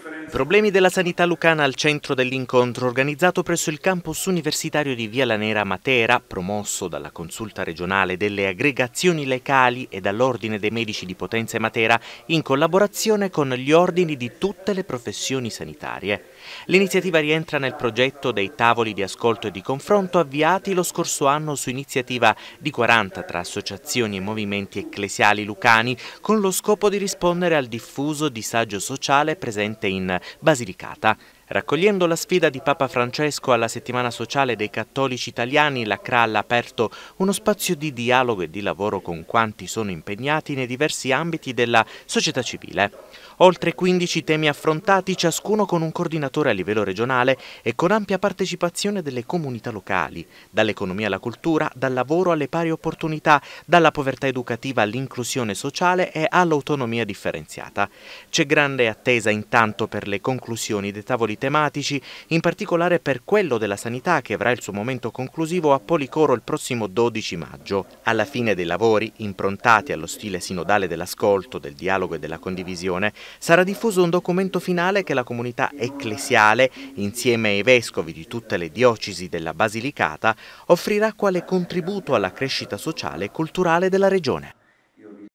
Problemi della sanità lucana al centro dell'incontro organizzato presso il campus universitario di Via Lanera a Matera, promosso dalla Consulta regionale delle aggregazioni locali e dall'Ordine dei Medici di Potenza e Matera in collaborazione con gli ordini di tutte le professioni sanitarie. L'iniziativa rientra nel progetto dei tavoli di ascolto e di confronto avviati lo scorso anno su iniziativa di 40 tra associazioni e movimenti ecclesiali lucani con lo scopo di rispondere al diffuso disagio sociale presente in Basilicata. Raccogliendo la sfida di Papa Francesco alla settimana sociale dei cattolici italiani, la CRAL ha aperto uno spazio di dialogo e di lavoro con quanti sono impegnati nei diversi ambiti della società civile. Oltre 15 temi affrontati, ciascuno con un coordinatore a livello regionale e con ampia partecipazione delle comunità locali, dall'economia alla cultura, dal lavoro alle pari opportunità, dalla povertà educativa all'inclusione sociale e all'autonomia differenziata. C'è grande attesa intanto per le conclusioni dei tavoli tematici, in particolare per quello della sanità che avrà il suo momento conclusivo a Policoro il prossimo 12 maggio. Alla fine dei lavori, improntati allo stile sinodale dell'ascolto, del dialogo e della condivisione, sarà diffuso un documento finale che la comunità ecclesiale, insieme ai vescovi di tutte le diocesi della Basilicata, offrirà quale contributo alla crescita sociale e culturale della regione.